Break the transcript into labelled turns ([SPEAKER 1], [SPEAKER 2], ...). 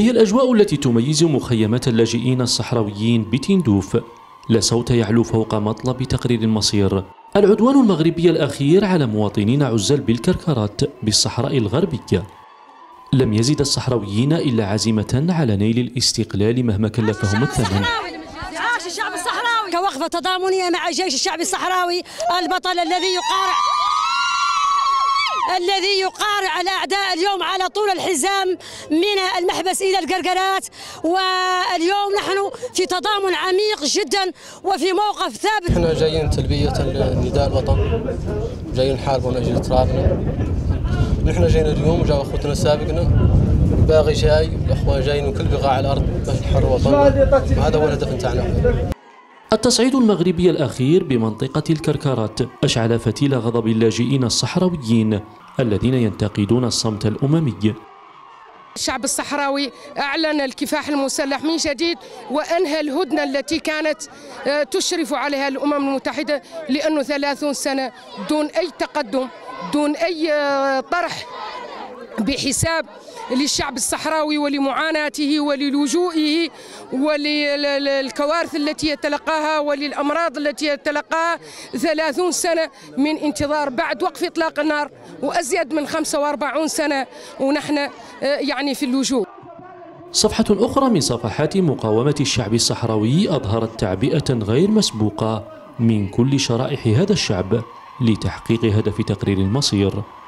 [SPEAKER 1] هي الأجواء التي تميز مخيمات اللاجئين الصحراويين بتندوف، لا صوت يعلو فوق مطلب تقرير المصير. العدوان المغربي الأخير على مواطنين عزل بالكركرات بالصحراء الغربية لم يزد الصحراويين إلا عزيمة على نيل الاستقلال مهما كلفهم الثمن.
[SPEAKER 2] عاش الشعب الصحراوي كوقفة تضامنية مع الجيش الشعبي الصحراوي البطل الذي يقارع الأعداء اليوم على طول الحزام من المحبس إلى القرقرات. واليوم نحن في تضامن عميق جدا وفي موقف ثابت.
[SPEAKER 3] احنا جايين تلبية النداء الوطن، جايين نحاربوا من أجل ترابنا. نحن جايين اليوم وجاء أخوتنا سابقنا، باغي جاي، الأخوان جايين من كل بقاع الأرض باش نحرر وطننا. هذا هو الهدف نتاعنا.
[SPEAKER 1] التصعيد المغربي الأخير بمنطقة الكركرات أشعل فتيل غضب اللاجئين الصحراويين الذين ينتقدون الصمت الأممي.
[SPEAKER 4] الشعب الصحراوي أعلن الكفاح المسلح من جديد وأنهى الهدنة التي كانت تشرف عليها الأمم المتحدة، لأنه 30 سنة دون أي تقدم، دون أي طرح بحساب للشعب الصحراوي ولمعاناته وللجوئه وللكوارث التي يتلقاها وللأمراض التي يتلقاها. 30 سنة من انتظار بعد وقف إطلاق النار وأزيد من 45 سنة ونحن يعني في اللجوء.
[SPEAKER 1] صفحة أخرى من صفحات مقاومة الشعب الصحراوي أظهرت تعبئة غير مسبوقة من كل شرائح هذا الشعب لتحقيق هدف تقرير المصير.